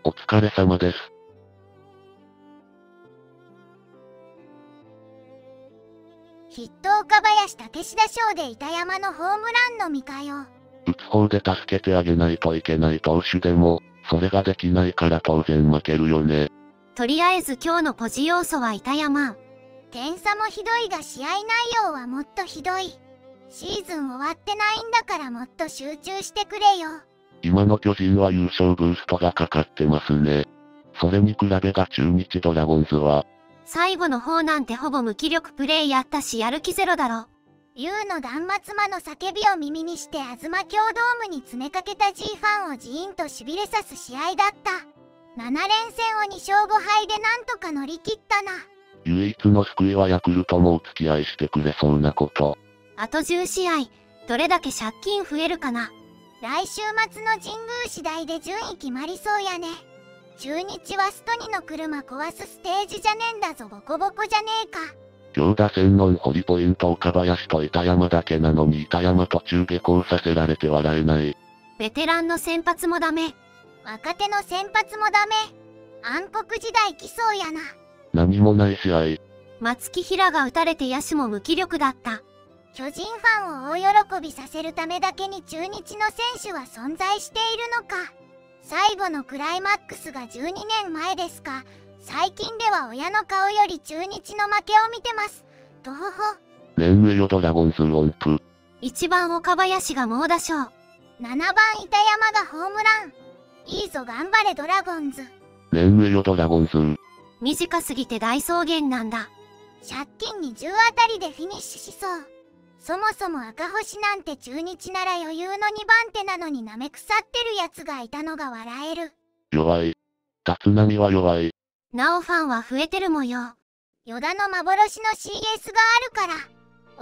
お疲れ様です。 筆頭岡林武史打賞で板山のホームランのみかよ。 打つ方で助けてあげないといけない投手でも、それができないから当然負けるよね。 とりあえず今日のポジ要素は板山。 点差もひどいが試合内容はもっとひどい。シーズン終わってないんだからもっと集中してくれよ。 今の巨人は優勝ブーストがかかってますね。それに比べが中日ドラゴンズは、 最後の方なんてほぼ無気力プレイやったしやる気ゼロだろ。 ユウの断末魔の叫びを耳にして東京ドームに詰めかけた G ファンをジーンと痺れさす試合だった。7連戦を2勝5敗でなんとか乗り切ったな。 唯一の救いはヤクルトもお付き合いしてくれそうなこと。 あと10試合、どれだけ借金増えるかな。 来週末の神宮次第で順位決まりそうやね。中日はスト2の車壊すステージじゃねえんだぞ、ボコボコじゃねえか。 今日打線の堀ポイント岡林と板山だけなのに板山途中下校させられて笑えない。 ベテランの先発もダメ。 若手の先発もダメ。暗黒時代来そうやな。 何もない試合。 松木平が打たれて野手も無気力だった。 巨人ファンを大喜びさせるためだけに中日の選手は存在しているのか。最後のクライマックスが12年前ですか。最近では親の顔より中日の負けを見てます。どうほ。 ねえよドラゴンズ音符。 1番岡林が猛打賞。 7番板山がホームラン。いいぞ頑張れドラゴンズ。 ねえよドラゴンズ。 短すぎて大草原なんだ。 借金20あたりでフィニッシュしそう。そもそも赤星なんて中日なら余裕の2番手なのに舐め腐ってるやつがいたのが笑える。 弱い。立浪は弱い。 なおファンは増えてる模様。 与田の幻の CS があるから。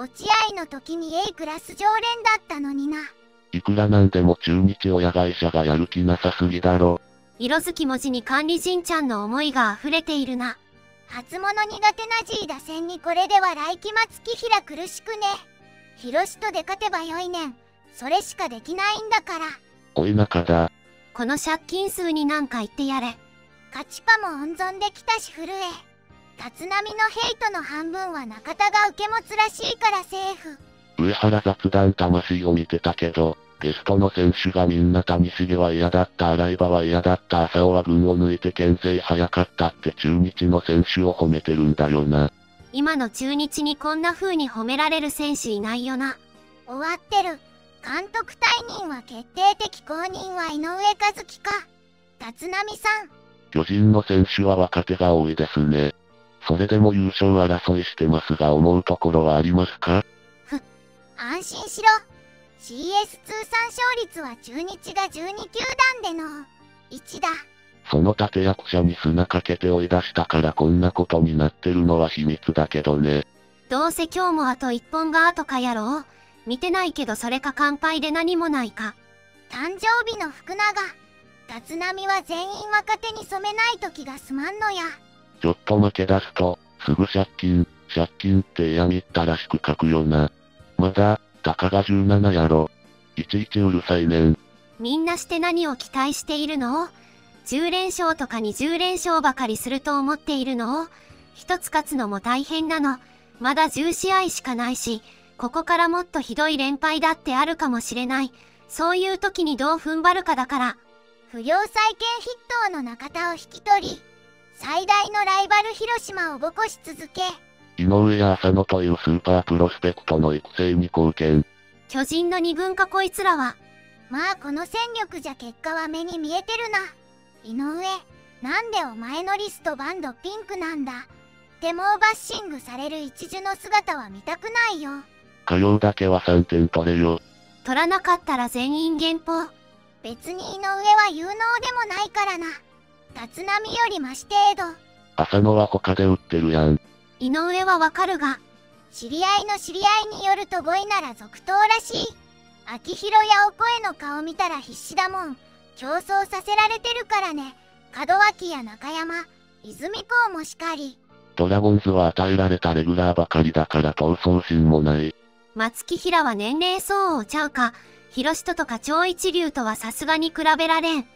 落合の時に A クラス常連だったのにな。 いくらなんでも中日親会社がやる気なさすぎだろ。 色づき文字に管理人ちゃんの思いが溢れているな。 初物苦手な G 打線にこれでは来季松木平苦しくね。広しとで勝てばよいねん。それしかできないんだから。 おい中だ。 この借金数になんか言ってやれ。 勝ちパも温存できたし震え。立浪のヘイトの半分は中田が受け持つらしいからセーフ。 上原雑談魂を見てたけど、ゲストの選手がみんな谷繁は嫌だった、洗場は嫌だった、浅尾は群を抜いて牽制早かったって中日の選手を褒めてるんだよな。 今の中日にこんな風に褒められる選手いないよな。 終わってる。監督退任は決定的、後任は井上和樹か。立浪さん。 巨人の選手は若手が多いですね。それでも優勝争いしてますが思うところはありますか？ 安心しろ。CS 通算勝率は中日が12球団での1だ。 その立役者に砂かけて追い出したからこんなことになってるのは秘密だけどね。 どうせ今日もあと1本が後かやろう。見てないけどそれか乾杯で何もないか。 誕生日の福永。立浪は全員若手に染めないと気が済まんのや。 ちょっと負け出すと、すぐ借金って嫌みったらしく書くよな。まだ、たかが17やろ。いちいちうるさいねん。 みんなして何を期待しているの？10連勝とか20連勝ばかりすると思っているの？一つ勝つのも大変なの。まだ10試合しかないし、ここからもっとひどい連敗だってあるかもしれない。そういう時にどう踏ん張るかだから。 不良債権筆頭の中田を引き取り、最大のライバル広島をボコし続け、 井上や浅野というスーパープロスペクトの育成に貢献。 巨人の二軍かこいつらは。 まあこの戦力じゃ結果は目に見えてるな。井上、なんでお前のリストバンドピンクなんだ。でもバッシングされる一樹の姿は見たくないよ。 火曜だけは3点取れよ。 取らなかったら全員減俸。 別に井上は有能でもないからな。立浪よりマシ程度。 浅野は他で売ってるやん。 井上はわかるが。 知り合いの知り合いによると5位なら続投らしい。秋広やお声の顔見たら必死だもん。競争させられてるからね。門脇や中山、泉高もしかり。 ドラゴンズは与えられたレギュラーばかりだから闘争心もない。 松木平は年齢相応ちゃうか。広人とか超一流とはさすがに比べられん。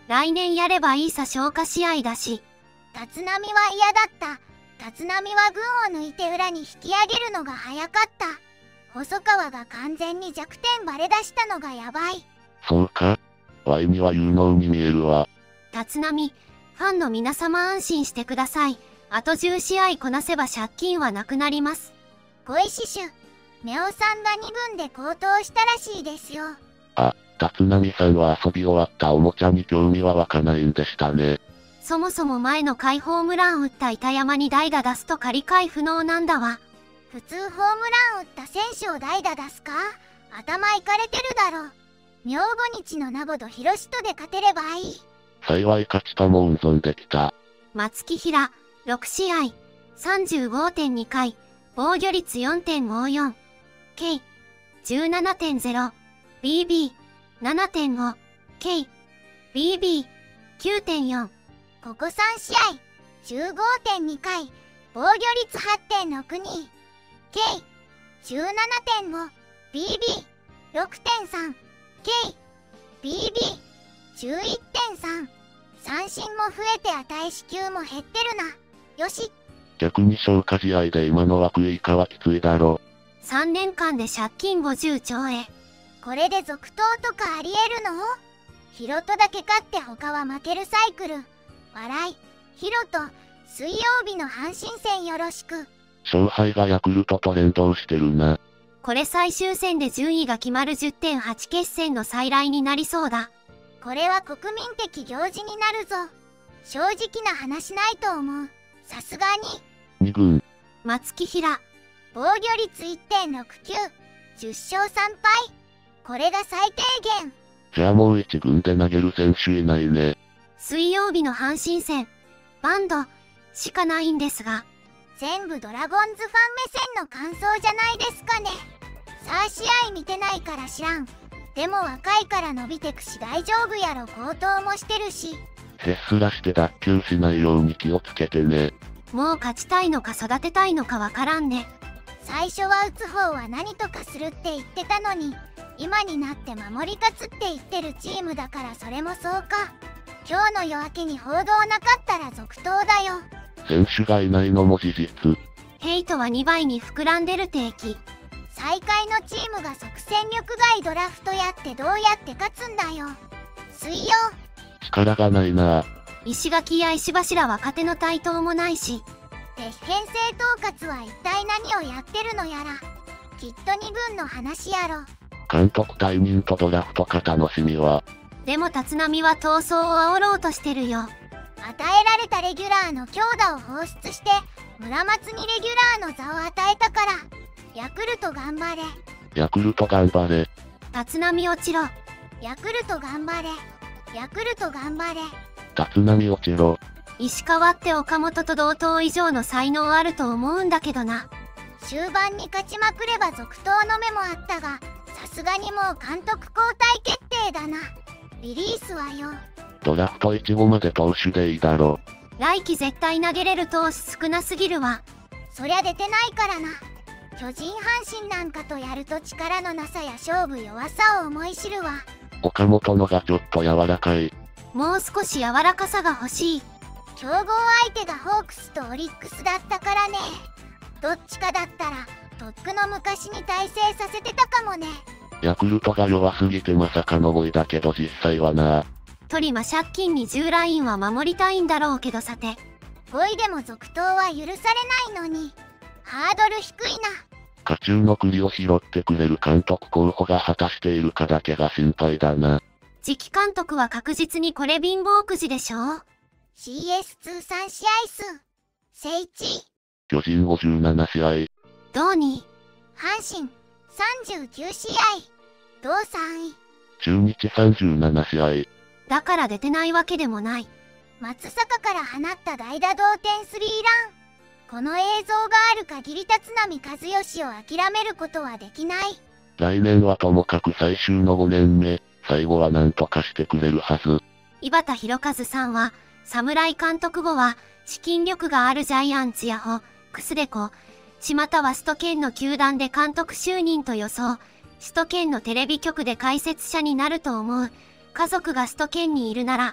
来年やればいいさ、消化試合だし。 立浪は嫌だった。立浪は群を抜いて裏に引き上げるのが早かった。細川が完全に弱点バレ出したのがやばい。 そうか。Y には有能に見えるわ。 立浪、ファンの皆様安心してください。あと10試合こなせば借金はなくなります。 小石手、ネオさんが2軍で高騰したらしいですよ。 あ、立浪さんは遊び終わったおもちゃに興味は湧かないんでしたね。 そもそも前の回ホームラン打った板山に代打出すと仮替え不能なんだわ。 普通ホームラン打った選手を代打出すか？頭いかれてるだろ。明後日の名護と広志とで勝てればいい。 幸い勝ち球温存できた。 松木平、6試合、35.2 回、防御率 4.54、K、17.0、BB、7.5、K、BB、9.4。 ここ3試合、15.2 回、防御率 8.62、K、17.5、BB、6.3、K、BB、11.3。三振も増えて値四球も減ってるな。よし。 逆に消化試合で今の枠以下はきついだろ。 3年間で借金50兆円。 これで続投とかありえるの？ヒロトだけ勝って他は負けるサイクル。笑い。ヒロト、水曜日の阪神戦よろしく。 勝敗がヤクルトと連動してるな。 これ最終戦で順位が決まる 10.8 決戦の再来になりそうだ。 これは国民的行事になるぞ。正直な話ないと思う。さすがに。 2軍。 松木平。 防御率 1.69。10勝3敗。これが最低限。 じゃあもう1軍で投げる選手いないね。 水曜日の阪神戦。バンドしかないんですが。 全部ドラゴンズファン目線の感想じゃないですかね。さあ試合見てないから知らん。でも若いから伸びてくし大丈夫やろ。高騰もしてるし。 へっすらして脱臼しないように気をつけてね。 もう勝ちたいのか育てたいのかわからんね。 最初は打つ方は何とかするって言ってたのに、今になって守り勝つって言ってるチームだからそれもそうか。今日の夜明けに報道なかったら続投だよ。 選手がいないのも事実。 ヘイトは2倍に膨らんでる定期。 最下位のチームが即戦力外ドラフトやってどうやって勝つんだよ。水曜。 力がないなぁ。 石垣や石柱若手の台頭もないし。 てっへん制統括は一体何をやってるのやら。きっと2軍の話やろ。 監督退任とドラフトか楽しみは。 でも立浪は闘争を煽ろうとしてるよ。 与えられたレギュラーの強打を放出して村松にレギュラーの座を与えたから。ヤクルト頑張れ。 ヤクルト頑張れ。 立浪落ちろ。 ヤクルト頑張れ。ヤクルト頑張れ。 立浪落ちろ。 石川って岡本と同等以上の才能あると思うんだけどな。 終盤に勝ちまくれば続投の目もあったが、さすがにもう監督交代決定だな。リリースはよ。 ドラフト1号まで投手でいいだろ。 来季絶対投げれる投手少なすぎるわ。 そりゃ出てないからな。巨人阪神なんかとやると力のなさや勝負弱さを思い知るわ。 岡本のがちょっと柔らかい。 もう少し柔らかさが欲しい。 競合相手がホークスとオリックスだったからね。どっちかだったらとっくの昔に大成させてたかもね。 ヤクルトが弱すぎてまさかの5位だけど実際はな。 トリマ借金20ラインは守りたいんだろうけどさて。 5位でも続投は許されないのに。ハードル低いな。 家中の栗を拾ってくれる監督候補が果たしているかだけが心配だな。 次期監督は確実にこれ貧乏くじでしょ。 CS 通算試合数。聖地。 巨人57試合。 同2位。 阪神39試合。同3位。 中日37試合。 だから出てないわけでもない。 松坂から放った代打同点スリーラン。この映像がある限り立浪和義を諦めることはできない。 来年はともかく最終の5年目、最後は何とかしてくれるはず。 井端弘和さんは、侍監督後は、資金力があるジャイアンツやホ、クスデコ、島田は首都圏の球団で監督就任と予想、首都圏のテレビ局で解説者になると思う。家族が首都圏にいるなら、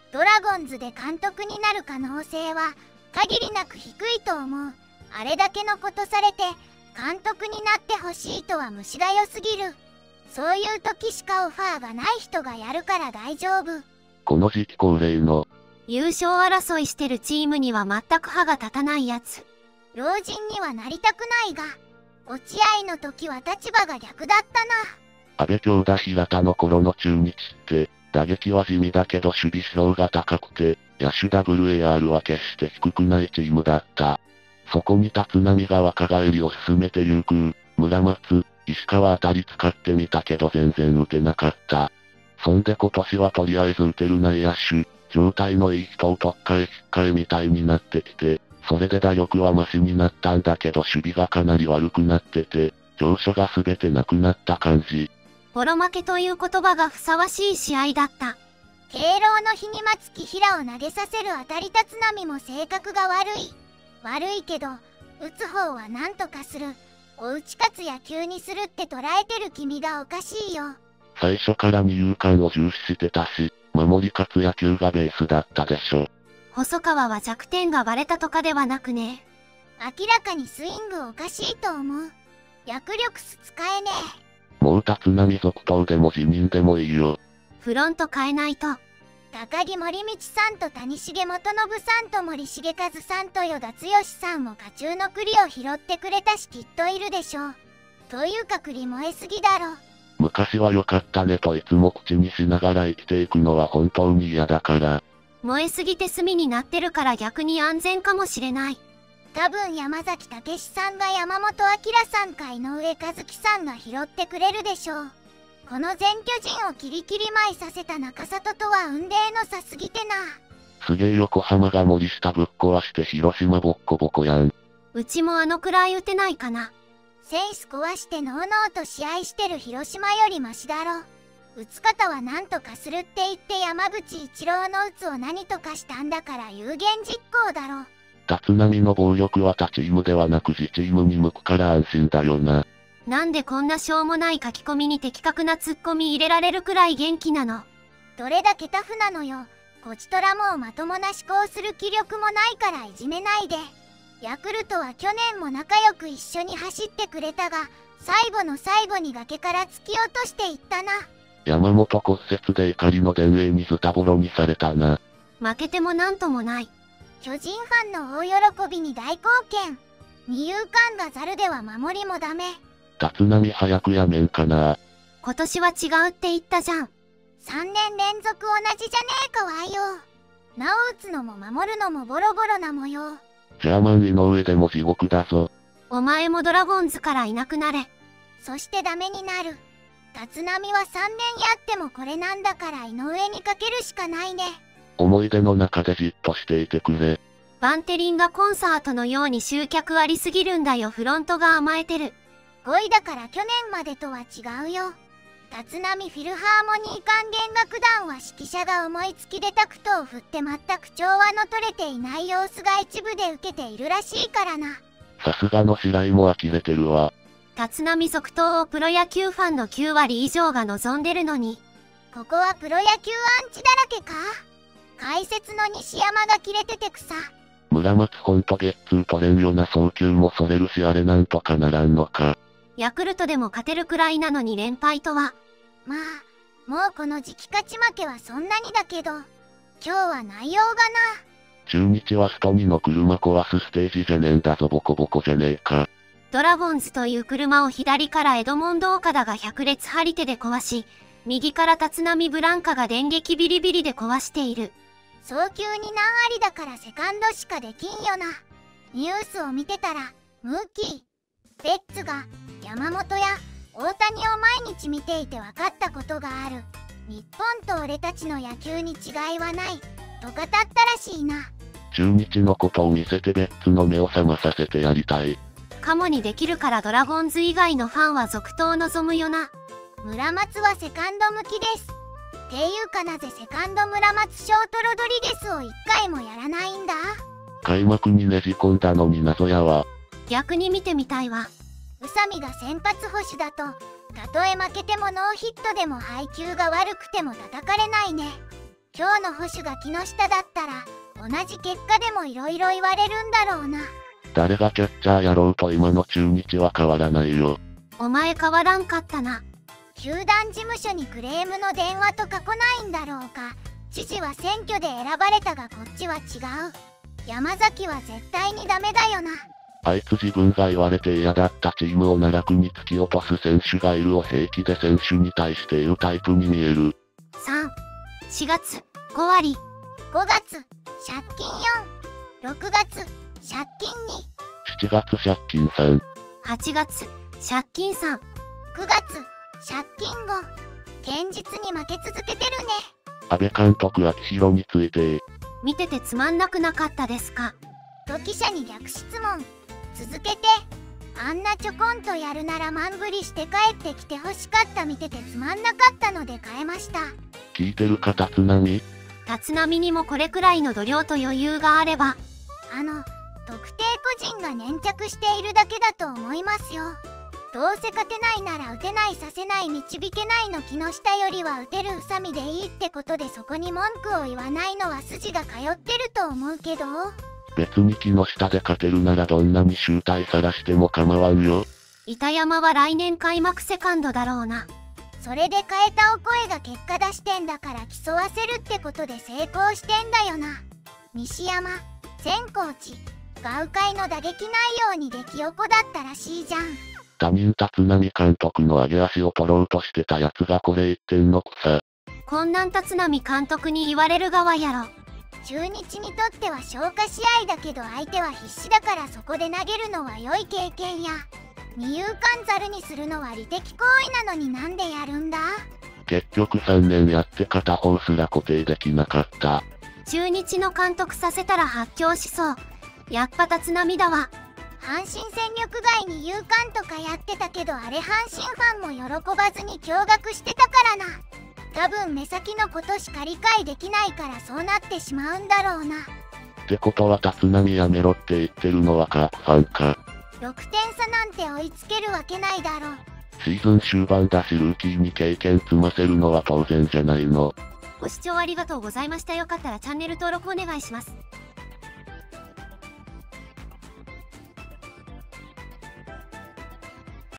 ドラゴンズで監督になる可能性は限りなく低いと思う。あれだけのことされて監督になってほしいとは虫が良すぎる。そういう時しかオファーがない人がやるから大丈夫。 この時期恒例の優勝争いしてるチームには全く歯が立たないやつ。 老人にはなりたくないが、落合の時は立場が逆だったな。 安倍京田平田の頃の中日って、打撃は地味だけど守備指導が高くて、野手 WAR は決して低くないチームだった。そこに立浪が若返りを進めて龍空、村松、石川あたり使ってみたけど全然打てなかった。そんで今年はとりあえず打てる内野手、状態のいい人を特化へ引っかえみたいになってきて、それで打力はマシになったんだけど守備がかなり悪くなってて、長所が全てなくなった感じ。 ボロ負けという言葉がふさわしい試合だった。 敬老の日に松木平を投げさせる当たり立浪も性格が悪い。悪いけど、打つ方は何とかする。お打ち勝つ野球にするって捉えてる君がおかしいよ。 最初から二遊間を重視してたし、守り勝つ野球がベースだったでしょ。 細川は弱点が割れたとかではなくね。 明らかにスイングおかしいと思う。役力使えねえ。もう立浪続投でも辞任でもいいよ。 フロント変えないと。 高木森道さんと谷重元信さんと森重和さんと与田剛さんも家中の栗を拾ってくれたしきっといるでしょう。というか栗燃えすぎだろ。 昔は良かったねといつも口にしながら生きていくのは本当に嫌だから。 燃えすぎて炭になってるから逆に安全かもしれない。 多分山崎武さんが山本明さんか井上和樹さんが拾ってくれるでしょう。この全巨人をキリキリ舞いさせた中里とは雲泥の差すぎてな。 すげえ横浜が森下ぶっ壊して広島ボッコボコやん。 うちもあのくらい打てないかな。 センス壊してノーノーと試合してる広島よりマシだろ。打つ方は何とかするって言って山口一郎の打つを何とかしたんだから有言実行だろ。 立浪の暴力は他チームではなく自チームに向くから安心だよな。 なんでこんなしょうもない書き込みに的確なツッコミ入れられるくらい元気なの？ どれだけタフなのよ。こちとらもうまともな思考する気力もないからいじめないで。ヤクルトは去年も仲良く一緒に走ってくれたが、最後の最後に崖から突き落としていったな。 山本骨折で怒りの伝令にズタボロにされたな。 負けてもなんともない。 巨人ファンの大喜びに大貢献。二遊間がザルでは守りもダメ。 立浪早くやめんかな。 今年は違うって言ったじゃん。 3年連続同じじゃねえかわいよ。なお打つのも守るのもボロボロな模様。 ジャーマン井上でも地獄だぞ。 お前もドラゴンズからいなくなれ。 そしてダメになる。立浪は3年やってもこれなんだから井上にかけるしかないね。 思い出の中でじっとしていてくれ。 バンテリンがコンサートのように集客ありすぎるんだよ。フロントが甘えてる。 5位だから去年までとは違うよ。立浪フィルハーモニー管弦楽団は指揮者が思いつきでタクトを振って全く調和の取れていない様子が一部で受けているらしいからな。 さすがの白井も呆れてるわ。 立浪続投をプロ野球ファンの9割以上が望んでるのに。 ここはプロ野球アンチだらけか。解説の西山がキレてて草。 村松ほんとゲッツー取れんよな。送球もそれるしあれなんとかならんのか。 ヤクルトでも勝てるくらいなのに連敗とは。 まあ、もうこの時期勝ち負けはそんなにだけど、今日は内容がな。 中日はスト2の車壊すステージじゃねえんだぞ。ボコボコじゃねえか。 ドラゴンズという車を左からエドモンド岡田が100列張り手で壊し、右から立浪ブランカが電撃ビリビリで壊している。 早急に何ありだからセカンドしかできんよな。ニュースを見てたら、ムーキー、ベッツが山本や大谷を毎日見ていて分かったことがある。日本と俺たちの野球に違いはないと語ったらしいな。 中日のことを見せてベッツの目を覚まさせてやりたい。 カモにできるからドラゴンズ以外のファンは続投を望むよな。 村松はセカンド向きです。っていうかなぜセカンド村松ショートロドリゲスを1回もやらないんだ。 開幕にねじ込んだのに謎やわ。 逆に見てみたいわ。 宇佐美が先発捕手だと、たとえ負けてもノーヒットでも配球が悪くても叩かれないね。 今日の捕手が木下だったら同じ結果でもいろいろ言われるんだろうな。 誰がキャッチャーやろうと今の中日は変わらないよ。 お前変わらんかったな。 球団事務所にクレームの電話とか来ないんだろうか。知事は選挙で選ばれたがこっちは違う。山崎は絶対にダメだよな。 あいつ自分が言われて嫌だったチームを奈落に突き落とす選手がいるを平気で選手に対して言うタイプに見える。 3、4月、5割。 5月、借金4。6月、借金 7月借金3。 8月、借金3。 2。9月、借金5。堅実に負け続けてるね。 安倍監督秋広について。 見ててつまんなくなかったですか？ と記者に逆質問。続けて。あんなちょこんとやるなら満振りして帰ってきて欲しかった。見ててつまんなかったので変えました。 聞いてるか立浪？ 立浪にもこれくらいの度量と余裕があれば。 特定個人が粘着しているだけだと思いますよ。どうせ勝てないなら打てない、させない、導けないの木下よりは打てる宇佐美でいいってことで、そこに文句を言わないのは筋が通ってると思うけど。 別に木下で勝てるならどんなに醜態さらしても構わんよ。 板山は来年開幕セカンドだろうな。 それで変えたお声が結果出してんだから競わせるってことで成功してんだよな。西山、前コーチ、が鵜飼の打撃内容に激おこだったらしいじゃん。 他人立浪監督の上げ足を取ろうとしてたやつがこれ言ってんのくさ。 こんなん立浪監督に言われる側やろ。 中日にとっては消化試合だけど相手は必死だからそこで投げるのは良い経験や。二遊間ざるにするのは利的行為なのになんでやるんだ？ 結局3年やって片方すら固定できなかった。 中日の監督させたら発狂しそう。やっぱ立浪だわ。 阪神戦力外に遊間とかやってたけどあれ阪神ファンも喜ばずに驚愕してたからな。多分目先のことしか理解できないからそうなってしまうんだろうな。 ってことは立浪やめろって言ってるのはカープファンか。 6点差なんて追いつけるわけないだろ。 シーズン終盤だしルーキーに経験積ませるのは当然じゃないの。 ご視聴ありがとうございました。よかったらチャンネル登録お願いします。